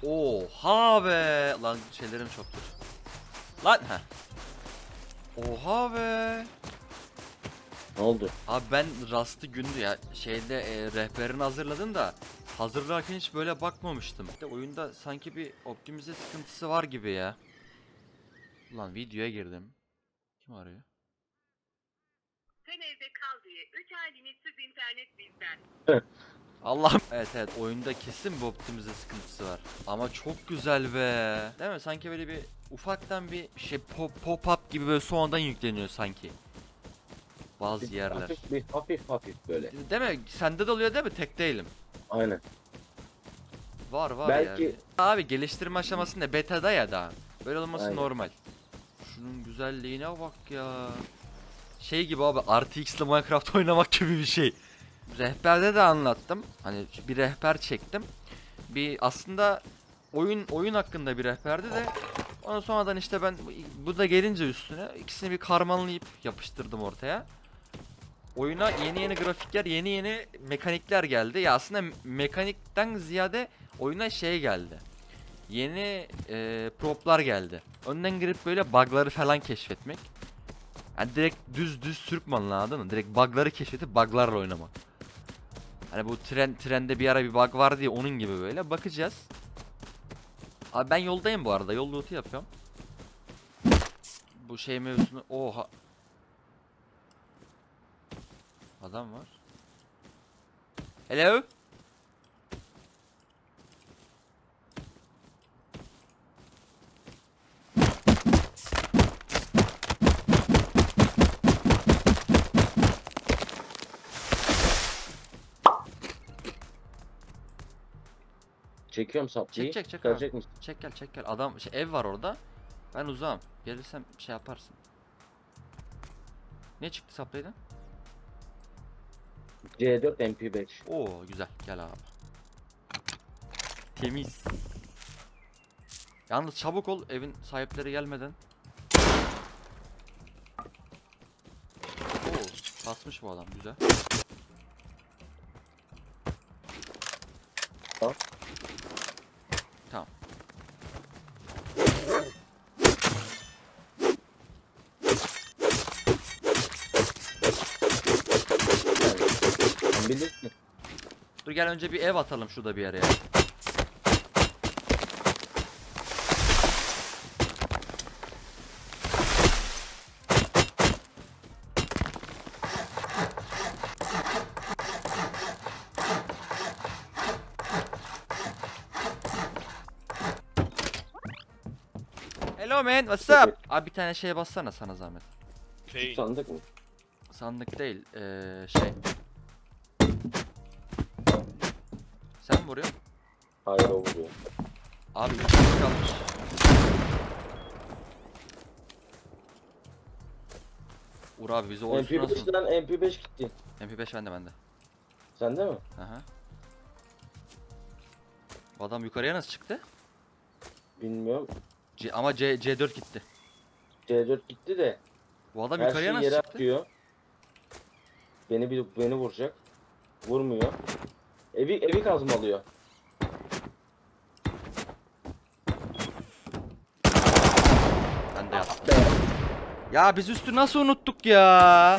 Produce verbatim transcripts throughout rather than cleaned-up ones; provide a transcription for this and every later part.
Oha be. Lan şeylerim çoktur. Lan ha. Oha be. Ne oldu? Abi ben Rust'ı gündü ya şeyde e, rehberini hazırladım da hazırlarken hiç böyle bakmamıştım. İşte oyunda sanki bir optimize sıkıntısı var gibi ya. Ulan videoya girdim. Kim arıyor? Sen evde kal diye üç ay limitsiz internet bizden. Allah'ım. Evet evet oyunda kesin bir optimize sıkıntısı var. Ama çok güzel be. Değil mi? Sanki böyle bir ufaktan bir şey pop pop up gibi böyle sonradan yükleniyor sanki. Bazı Bir yerler. Hafif, bir hafif hafif böyle. Değil mi? Sende de oluyor değil mi? Tek değilim. Aynen. Var var Belki- ya. Abi geliştirme aşamasında beta'da ya da. Böyle olması Aynen. normal. Şunun güzelliğine bak ya. Şey gibi abi R T X'le Minecraft oynamak gibi bir şey. Rehberde de anlattım. Hani bir rehber çektim. Bir aslında oyun oyun hakkında bir rehberdi de ondan sonradan işte ben bu da gelince üstüne ikisini bir karmalayıp yapıştırdım ortaya. Oyuna yeni yeni grafikler, yeni yeni mekanikler geldi. Ya aslında mekanikten ziyade oyuna şey geldi. Yeni e, proplar geldi. Önden girip böyle bug'ları falan keşfetmek. Yani direkt düz düz sürükman anladın mı? Direkt bug'ları keşfedip bug'larla oynamak. Hani bu tren trende bir ara bir bug var diye onun gibi böyle bakacağız. Abi ben yoldayım bu arada. Yol loot'u yapıyorum. Bu şey mevzusunu oha. Adam var. Hello? Çekiyorum saplıyı. Çek çek çek abi. Gelecek misin? Çek gel çek gel. Adam şey, ev var orada. Ben uzağım. Gelirsem şey yaparsın. Ne çıktı saplaydan? C dört M P beş. Oo güzel. Gel abi. Temiz. Yalnız çabuk ol evin sahipleri gelmeden. Oo basmış bu adam güzel. Tamam. Tamam. Sen bilirsin. Dur gel önce bir ev atalım şurada bir yere ya. Hello man, what's up? Abi bir tane şeye bassana sana zahmet. Pain. Sandık mı? Sandık değil, ee, şey. Sen mi vuruyorsun? Hayır o vuruyor. Abi bir tane kalmış. Uğur abi bize o üstü M P nasıl? beş'ten M P beş gitti. M P beş bende bende. Sende mi? Aha. Bu adam yukarıya nasıl çıktı? Bilmiyorum. C ama C C4 gitti. C dört gitti de Bu adam her yukarıya şeyi nasıl yere çıktı? atıyor. Beni bir beni vuracak. Vurmuyor. Evi evi kazmalıyor. Ben de yaptım. Ya biz üstü nasıl unuttuk ya?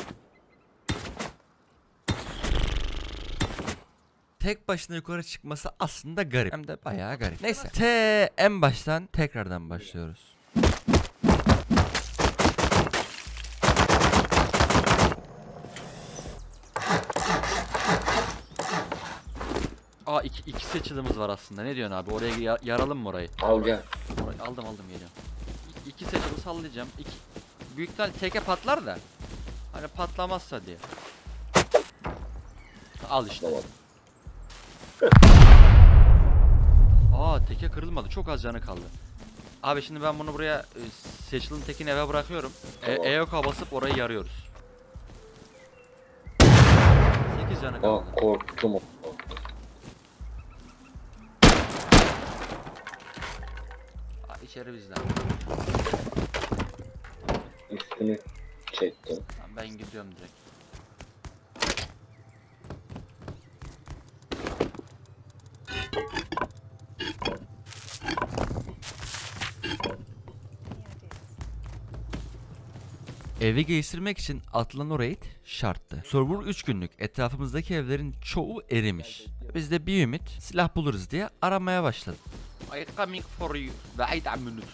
Tek başına yukarı çıkması aslında garip. Hem de bayağı garip. Neyse. T en baştan tekrardan başlıyoruz. Aa iki, iki seçilimiz var aslında. Ne diyorsun abi? Oraya ya- yaralım mı orayı? Al gel. Orayı aldım aldım geliyorum. İ- İki seçili sallayacağım. İki büyük ihtimal teke patlar da. Hani patlamazsa diye. Al işte. Tamam. Aa teke kırılmadı. Çok az canı kaldı. Abi şimdi ben bunu buraya e, seçilin tekini eve bırakıyorum. E, Tamam. E O K'a basıp orayı yarıyoruz. sekiz canı Aa, kaldı. korktum. Aa, içeri bizden. Üstünü çektim. Tamam, ben gidiyorum direkt. Evi geliştirmek için atılan o raid şarttı. Server üç günlük, etrafımızdaki evlerin çoğu erimiş. Biz de bir ümit silah buluruz diye aramaya başladık. I coming for you. Wait a minute.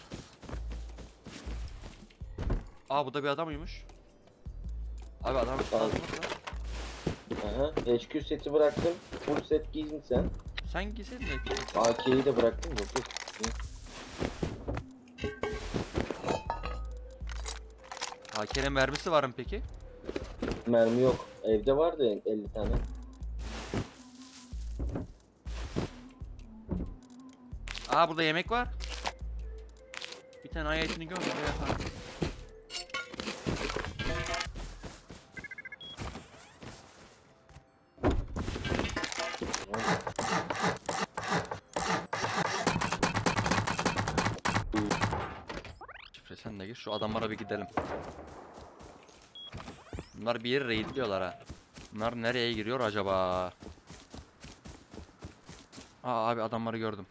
Aa bu da bir adam uyumuş. Abi adam Abi. Aha. H Q seti bıraktım. Full set giydin sen. Sen giysin de. A K'yi de bıraktım. Yok yok. A K'nin mermisi var mı peki? Mermi yok. Evde vardı elli tane. Aa burada yemek var. Bir tane ayetini gördüm. Şifre sen de gir. Şu adamlara bir gidelim. Bunlar bir yeri raidliyorlar ha. Bunlar nereye giriyor acaba? Aa abi adamları gördüm.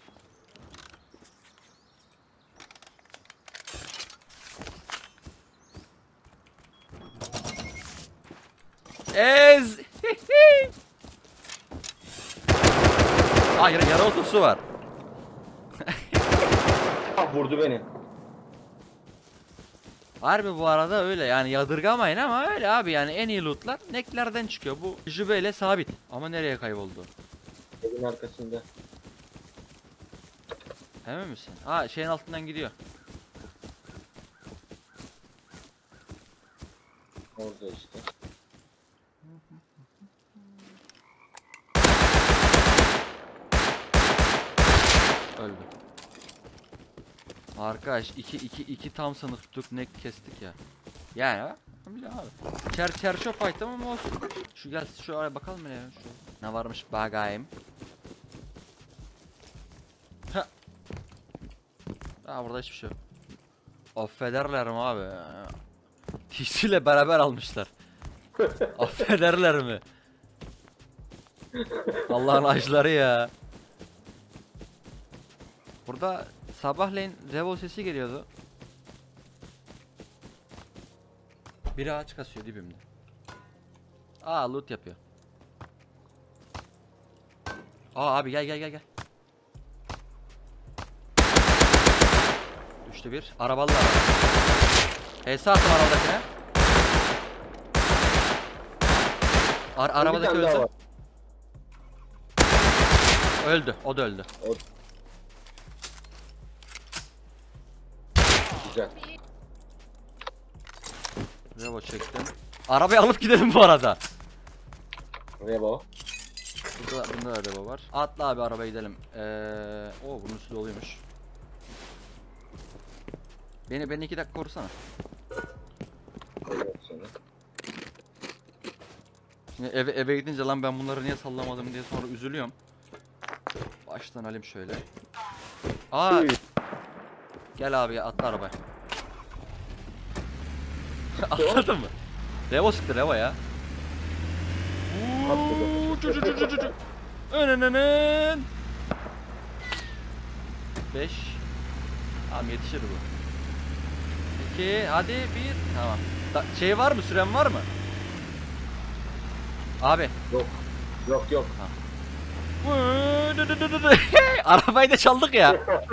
Ez! Aa yara, yara otosu var. Ah vurdu beni. Harbi bu arada öyle yani yadırgamayın ama öyle abi yani en iyi lootlar necklerden çıkıyor. Bu jübeyle sabit. Ama nereye kayboldu? Evin arkasında. Emin misin? Ha şeyin altından gidiyor. Orada işte. Öldü. Arkadaş iki iki iki tam sınıf tuttuk neck kestik ya. Yani ha? Bile abi. Çer çer şop item ama olsun. Şu gel şu araya bakalım ne ya şu. Ne varmış bagayım. Ha. Aa burada hiçbir şey yok. Affederler mi abi? T C ile beraber almışlar. Affederler mi? Allah'ın acıları ya. Burada sabahleyin revo sesi geliyordu. Biri ağaç kasıyor dibimde. Aa loot yapıyor. Aa abi gel gel gel gel. Düştü bir. Arabalı araba. H S attım arabadakine. Ar arabadaki Bir tane daha öldü. var. Öldü. O da öldü. Güzel. Revo çektim. Arabayı alıp gidelim bu arada. Revo. Burada, bunda da Revo var. Atla abi arabaya gidelim. Ee, o bunun üstü doluymuş. Beni beni iki dakika korusana. Evet, sonra. Şimdi eve eve gidince lan ben bunları niye sallamadım diye sonra üzülüyorum. Baştan alayım şöyle. Aa. Üy. Gel abi ya atla arabaya. Atladın mı? Revo sıktı Revo ya. Uuu, cu cu cu cu cu cu. Önününün. beş. Tamam yetişir bu. iki. Hadi bir. Tamam. Da şey var mı? Süren var mı? Abi. Yok. Yok yok. Arabayı da çaldık ya.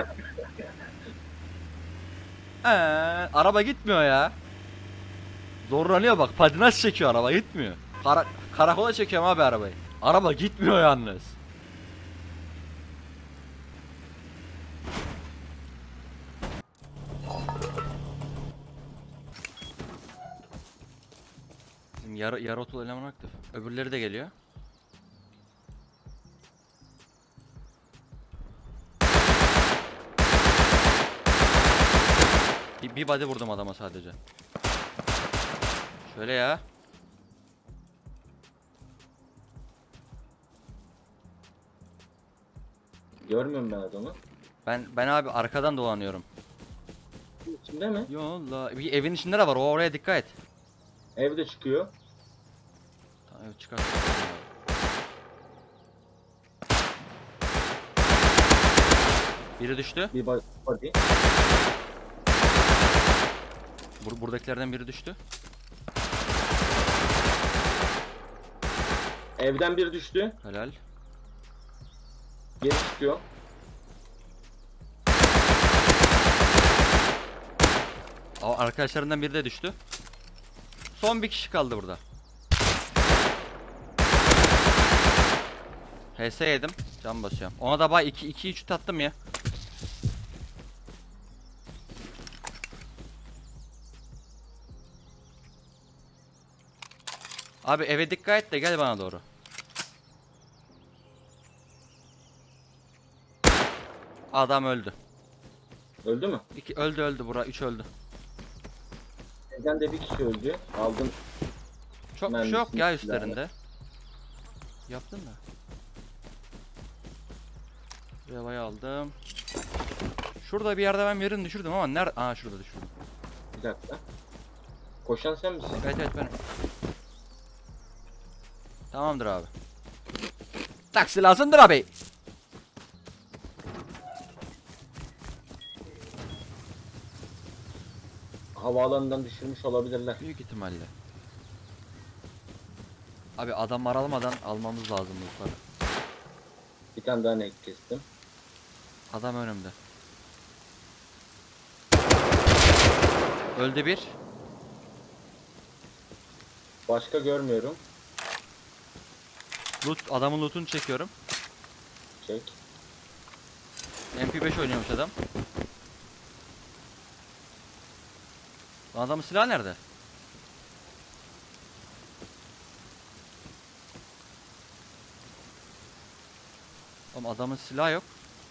Ee, araba gitmiyor ya. Zorlanıyor bak. Patinaj çekiyor araba gitmiyor. Kara karakola çekiyorum abi arabayı. Araba gitmiyor yalnız. Bizim yarı yarı otul eleman aktif. Öbürleri de geliyor. Bir, bir body vurdum adama sadece. Şöyle ya. Görmüyorum ben adamı. Ben ben abi arkadan dolanıyorum. İçinde mi? Yolla. Bir evin içinde de var. O oraya dikkat et. Evde çıkıyor. Tamam evet, çıkar. Biri düştü. Bir body. Bur buradakilerden biri düştü. Evden bir düştü. Helal. Geri çıkıyor. Aa, arkadaşlarından biri de düştü. Son bir kişi kaldı burada. H S yedim. Can basıyorum. Ona da bay iki iki üç attım ya. Abi eve dikkat et de gel bana doğru. Adam öldü. Öldü mü? İki, öldü öldü bura. Üç öldü. Evden de bir kişi öldü. Aldım. Çok bir şey yok ya üstlerinde. Yaptın mı? Revayı aldım. Şurada bir yerde ben birini düşürdüm ama nerede? Aa şurada düşürdüm. Bir dakika. Koşan sen misin? Evet evet benim. Tamamdır abi. Taksi lazımdır abi. Havaalanından düşürmüş olabilirler. Büyük ihtimalle. Abi adam aralmadan almamız lazım yukarı. Bir tane daha nek kestim. Adam önümde. Öldü bir. Başka görmüyorum. Loot, adamın lootunu çekiyorum. Çek. M P beş oynuyormuş adam. Lan adamın silahı nerede? Oğlum adamın silahı yok.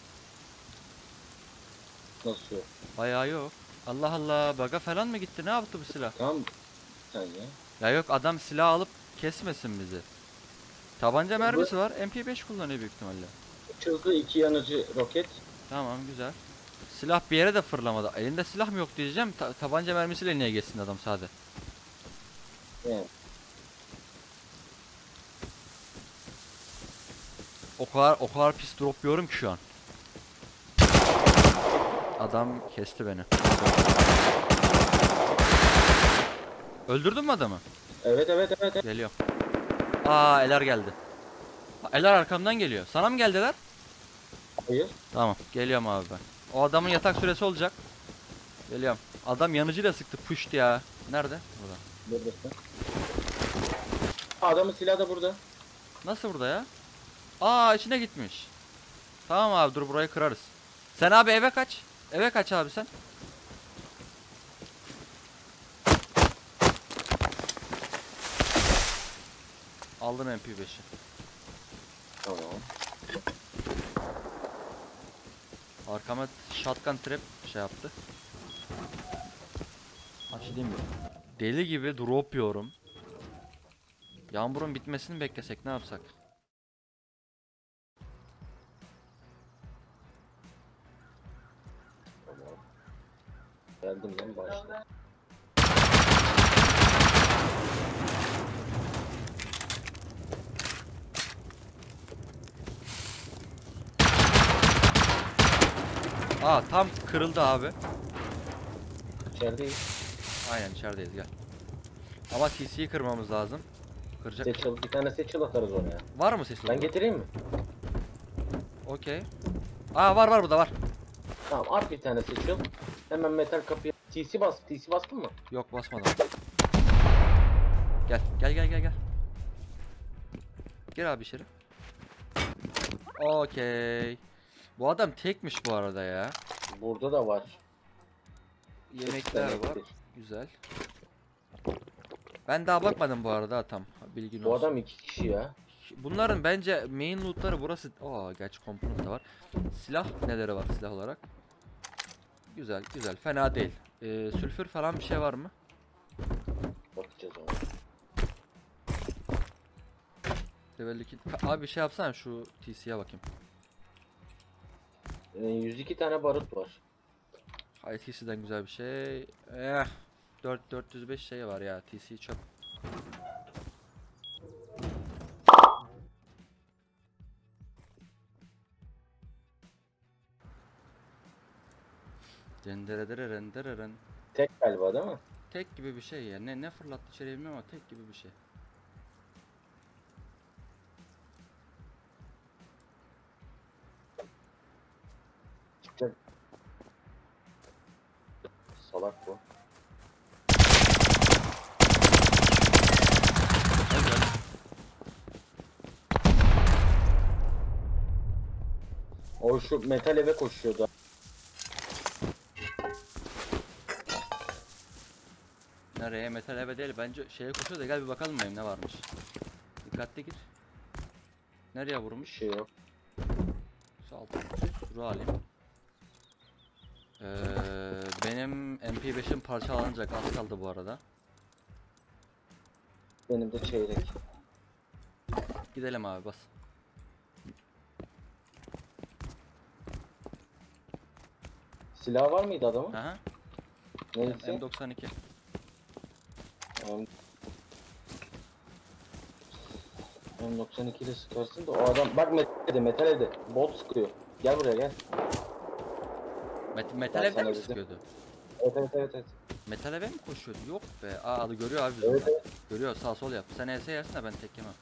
Nasıl yok? Bayağı yok. Allah Allah, baga falan mı gitti? Ne yaptı bu silah? Tamam. Sen ya. Ya yok, adam silah alıp kesmesin bizi. Tabanca mermisi var. M P beş kullanıyor büyük ihtimalle. Çılgı iki yanıcı roket. Tamam, güzel. Silah bir yere de fırlamadı. Elinde silah mı yok diyeceğim. Ta tabanca mermisiyle niye geçsin adam sade? Evet. O kadar o kadar pis drop yiyorum ki şu an. Adam kesti beni. Öldürdün mü adamı? Evet evet evet. evet. Geliyor. Aa, Eler geldi. Ha, Eler arkamdan geliyor. Sana mı geldiler? Hayır. Tamam, geliyorum abi ben. O adamın yatak süresi olacak. Geliyorum. Adam yanıcıyla sıktı, puşt ya. Nerede? Burada. Buradasın. Adamın silahı da burada. Nasıl burada ya? Aa, içine gitmiş. Tamam abi, dur burayı kırarız. Sen abi eve kaç. Eve kaç abi sen. Aldım M P beşi. Tamam. Arkama shotgun trap şey yaptı. Açayım mı? Deli gibi drop yiyorum. Yağmurun bitmesini beklesek ne yapsak? Tamam. Geldim lan başla. Aa, tam kırıldı abi. İçerideyiz. Aynen içerideyiz, gel. Ama T C'yi kırmamız lazım. Kıracak. Seçil, bir tane seçil atarız oraya. Var mı sesi? Ben getireyim mi? Okey. Aa, var var, burada var. Tamam, at bir tane seçil. Hemen metal kapıya. T C bas. T C bastın mı? Yok, basmadım. Gel gel gel gel gel. Gel abi içeri. Okey. Bu adam tekmiş bu arada ya. Burada da var. Yemekler Sekiz tane var. getir. Güzel. Ben daha bakmadım bu arada tam. Bilgin Bu olsun. adam iki kişi ya. Bunların bence main lootları burası. Aa, gerçi komponent de var. Silah neleri var silah olarak? Güzel güzel, fena değil. Ee, sülfür falan bir şey var mı? Bakacağız ona. Level iki. Ka- Abi bir şey yapsana, şu T C'ye bakayım. Ee, yüz iki tane barut var. Hay, T C'den güzel bir şey. Eh. dört dört yüz beş şey var ya, T C çöp. Renderedereren. Tek galiba değil mi? tek gibi bir şey ya. Ne ne fırlattı içeri bilmiyorum ama tek gibi bir şey. Çıkacak. Salak bu. Hadi hadi. O şu metal eve koşuyordu. Nereye? Metal eve değil. Bence şeye koşuyor da gel bir bakalım benim ne varmış. Dikkatli gir. Nereye Bir vurmuş? şey yok. Sağ alt ruh alayım. Ee, benim M P beşim parçalanacak. Az kaldı bu arada. Benim de çeyrek. Gidelim abi bas. Silah var mıydı adamın? Aha. Neyse. M doksan iki. M doksan iki ile sıkarsın da o adam bak metal evde metal evde bot sıkıyor. Gel buraya gel. Met metal Ben evden sana mi dedim. sıkıyordu? Evet evet evet evet. Metal eve mi koşuyordu? Yok be. Aa adı görüyor abi bizim. Evet, evet. Görüyor sağ sol yap. Sen E S yersin de ben tek yemem.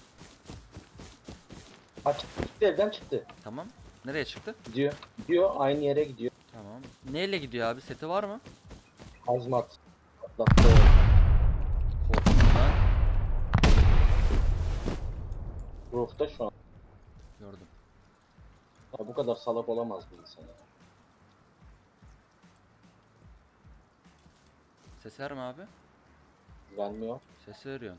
Ha çıktı, çıktı evden çıktı. Tamam. Nereye çıktı? Gidiyor. Gidiyor aynı yere gidiyor. Tamam. Neyle gidiyor abi? Seti var mı? Hazmat. Atlattı. Korkumdan Roof'ta şu an. gördüm. Ya bu kadar salak olamaz bir insan ya. Ses verme abi. Vermiyor. Ses veriyorsun.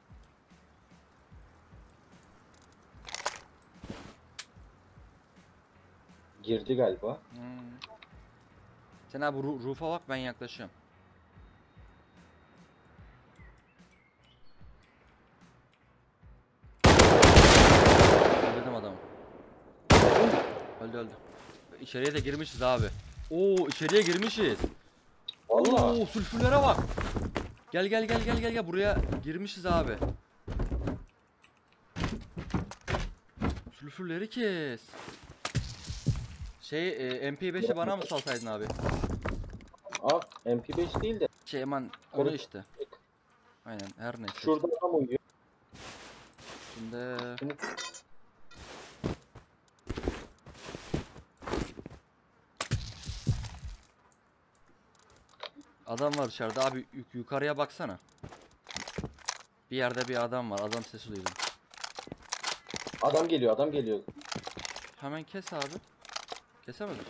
Girdi galiba. Hmm. Sen abi ru roof'a bak ben yaklaşıyorum. Öldürdüm adamı. Öldü öldü. İçeriye de girmişiz abi. Oo içeriye girmişiz. Vallahi. Oo sülfürlere bak. Gel gel gel gel gel gel buraya girmişiz abi. Sülfürleri kes. Şey e, M P beşi bana mı salsaydın abi? Aa M P beş değil de. Şey aman onu işte. Aynen her neyse. Şurada adam uyuyor. Şimdi Şimdi adam var dışarıda abi yuk- yukarıya baksana. Bir yerde bir adam var. Adam sesi duydum. adam geliyor adam geliyor. Hemen kes abi. Kesemedim.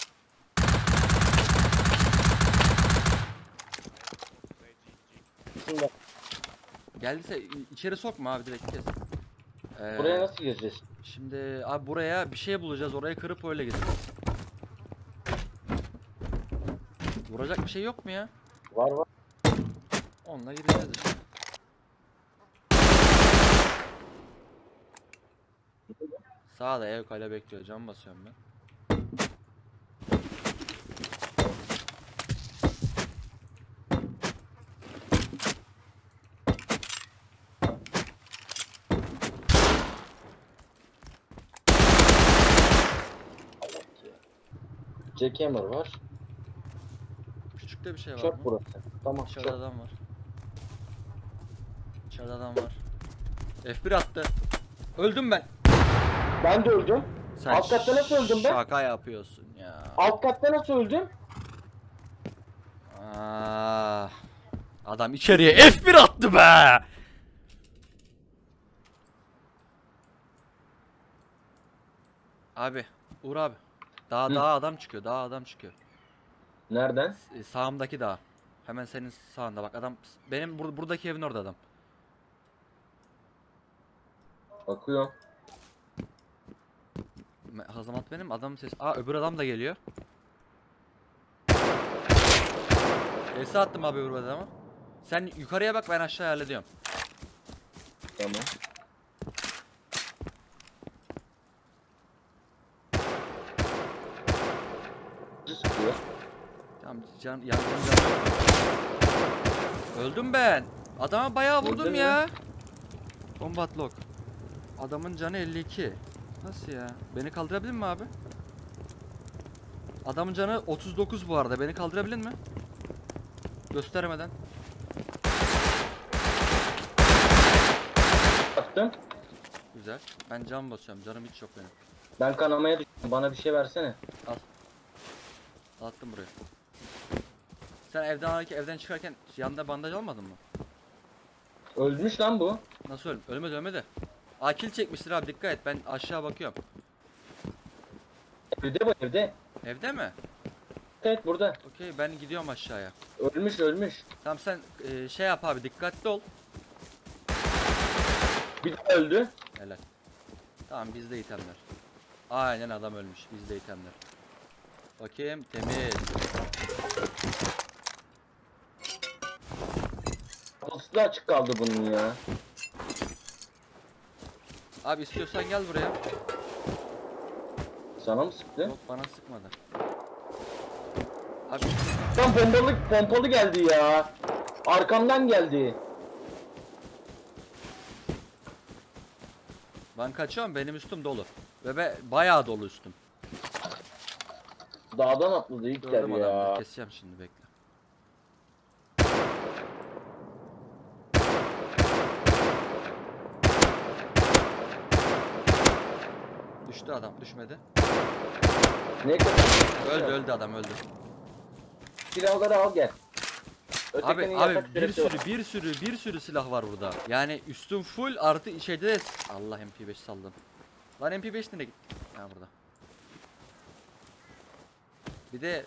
Şunda. Geldiyse i- içeri sokma abi direkt kes. Ee, Buraya nasıl gireceğiz? Şimdi abi buraya bir şey bulacağız. Orayı kırıp öyle gideceğiz. Vuracak bir şey yok mu ya? Var var. Onunla gireceğiz işte. Sağda ev kale bekliyor. Cam basıyorum ben. Jackhammer var. Küçükte bir şey var Çöp mı? burası. Tamam İçeride çöp. adam var. İçeride adam var. F bir attı. Öldüm ben. Ben de öldüm. Sen Alt katta nasıl öldüm ben? Şaka yapıyorsun ya. Alt katta nasıl öldüm? Aa, adam içeriye F bir attı be. Abi, Uğur abi. Daha Hı. daha adam çıkıyor. Daha adam çıkıyor. Nereden? S- Sağımdaki dağ. Hemen senin sağında bak adam benim bur buradaki evin orada adam. Bakıyor. Me- Hazamat benim adam ses. Aa öbür adam da geliyor. Esi attım abi öbür adama. Sen yukarıya bak ben aşağı hallediyorum. Tamam. Sıkıyor. Tamam can yan yan can. Öldüm ben. Adama bayağı vurdum Öldün mü? ya. Combat lock. Adamın canı elli iki. Nasıl ya? Beni kaldırabilir mi abi? Adamın canı otuz dokuz bu arada. Beni kaldırabilir mi? Göstermeden. Attım. Güzel. Ben cam basıyorum. Canım hiç yok benim. Ben kanamaya düştüm. Bana bir şey versene. Al. Attım buraya. Sen evden alırken, evden çıkarken yanında bandaj almadın mı? Ölmüş lan bu. Nasıl öl? Ölmedi ölmedi. Akil çekmiştir abi, dikkat et. Ben aşağı bakıyorum. Evde bu evde. Evde mi? Evet burada. Okey, ben gidiyorum aşağıya. Ölmüş ölmüş. Tamam sen e, şey yap abi, dikkatli ol. Bir de öldü. Helal. Tamam, bizde itemler. Aynen, adam ölmüş. Bizde itemler. Bakayım, temiz. Kapısı da açık kaldı bunun ya. Abi istiyorsan gel buraya. Sana mı sıktı? Yok, bana sıkmadı. Abi Lan pompalı, pompalı geldi ya. Arkamdan geldi. ben kaçıyorum, benim üstüm dolu. Ve be, bayağı dolu üstüm. Dağdan atladı ilk Gördüm ya. adamı. Keseceğim şimdi, bekle. Düştü adam, düşmedi. Ne kadar? Öldü öldü adam, öldü. Silahları al gel. Abi Ötekinin abi yatak bir süresi var. sürü bir sürü bir sürü silah var burada. Yani üstüm full, artı şeyde de Allah, M P beş saldım. Lan M P beş nereye gitti? Ha, burada. Bir de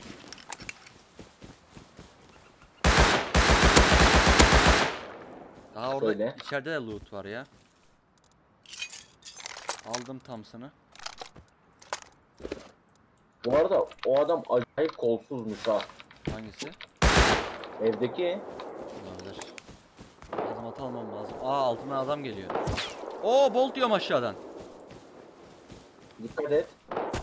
daha orada Şöyle. içeride de loot var ya. Aldım Thompson'ı. Bu arada o adam acayip kolsuzmuş ha. Hangisi? Evdeki. Olabilir. Adım at almam lazım. Aa, altından adam geliyor. Oo, bolt diyorum aşağıdan. Dikkat et.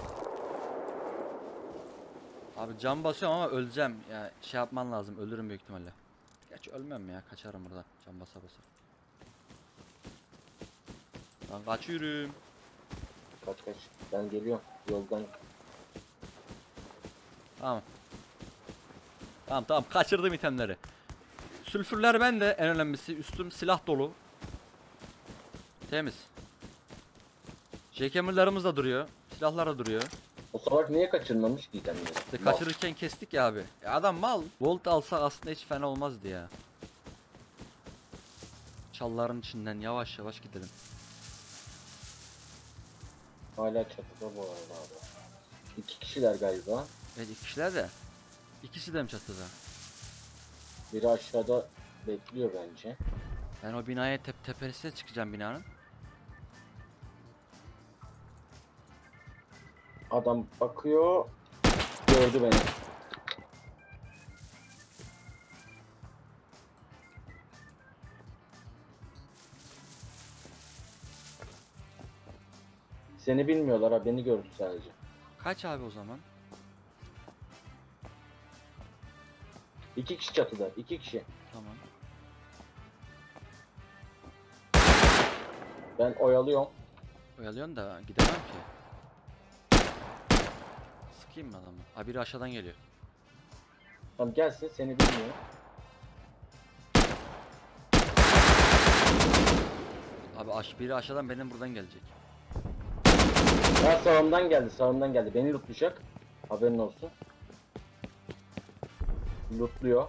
Abi cam basıyorum ama öleceğim. Ya şey yapman lazım. Ölürüm büyük ihtimalle. Gerçi ölmem ya. Kaçarım buradan. Cam basa basa. Ben kaçıyorum. Kaç kaç. Ben geliyorum. Yoldan. Tamam. Tamam tamam, kaçırdım itemleri. Sülfürler bende, en önemlisi. Üstüm silah dolu. Temiz. Jackhammer'larımız da duruyor. Silahlar da duruyor. O salak niye kaçırmamış ki kendini? İşte kaçırırken kestik ya abi. Ya adam mal. Volt alsa aslında hiç fena olmazdı ya. Çalların içinden yavaş yavaş gidelim. Hala çatıda bu arada abi. İki kişiler galiba. Evet, iki kişiler de. İkisi de mi çatıda? Biri aşağıda bekliyor bence. Ben o binaya tep tepesine çıkacağım, binanın. Adam bakıyor. Gördü beni. Seni bilmiyorlar ha, beni gördü sadece. Kaç abi o zaman? İki kişi çatıda, iki kişi. Tamam. Ben oyalıyorum. Oyalıyorsun da gidemem ki. Sıkayım mı adamı? Ha, biri aşağıdan geliyor. Tamam gelsin, seni bilmiyor. Abi aş biri aşağıdan, benim buradan gelecek. Ha, sağımdan geldi, sağımdan geldi. Beni lootlayacak. Haberin olsun. Lootluyor.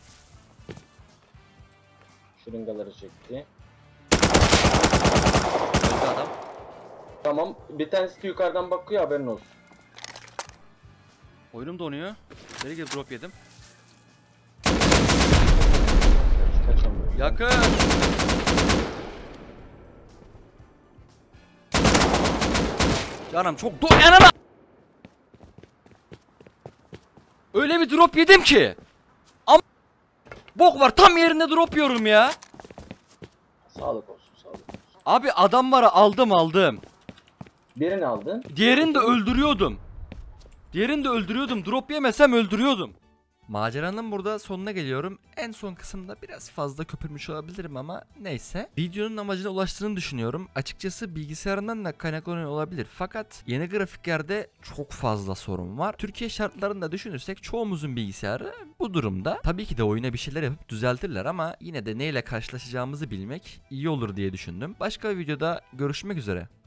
Şırıngaları çekti. Öldü adam. Tamam, bir tanesi de yukarıdan bakıyor, haberin olsun. Oyunum donuyor. Deli gibi drop yedim. Kaçamıyor. Yakın. Canım çok do yanına. Öyle bir drop yedim ki. Am bok var, tam yerinde drop yiyorum ya. Sağlık olsun, sağlık olsun. Abi adamları aldım aldım. Birini aldın. Diğerini de öldürüyordum. Diğerini de öldürüyordum. Drop yemesem öldürüyordum. Maceranın burada sonuna geliyorum. En son kısımda biraz fazla köpürmüş olabilirim ama neyse. Videonun amacına ulaştığını düşünüyorum. Açıkçası bilgisayarından da kaynaklanıyor olabilir. Fakat yeni grafiklerde çok fazla sorun var. Türkiye şartlarında düşünürsek çoğumuzun bilgisayarı bu durumda. Tabii ki de oyuna bir şeyler yapıp düzeltirler ama yine de neyle karşılaşacağımızı bilmek iyi olur diye düşündüm. Başka bir videoda görüşmek üzere.